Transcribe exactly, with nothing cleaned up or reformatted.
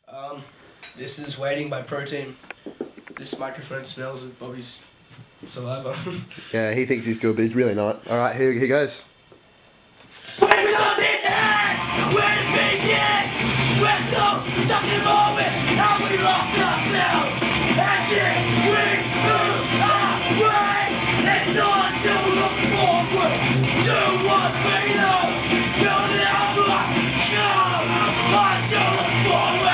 Um, this is Waiting by Protein. This microphone smells of Bobby's saliva. Yeah, he thinks he's good, but he's really not. Alright, here he goes. When we on the edge, where to begin? We're so stuck in the moment, how we lost ourselves. And yet we move our way. It's not to look forward to what we know. Build it up, go. I don't look forward.